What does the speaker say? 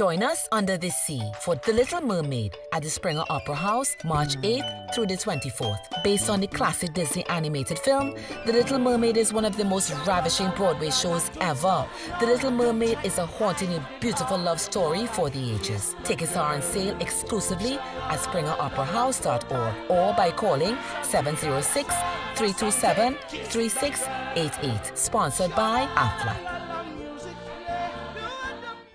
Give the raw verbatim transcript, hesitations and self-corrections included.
Join us under the sea for The Little Mermaid at the Springer Opera House, March eighth through the twenty-fourth. Based on the classic Disney animated film, The Little Mermaid is one of the most ravishing Broadway shows ever. The Little Mermaid is a hauntingly beautiful love story for the ages. Tickets are on sale exclusively at springer opera house dot org or by calling seven zero six, three two seven, three six eight eight. Sponsored by A F L A.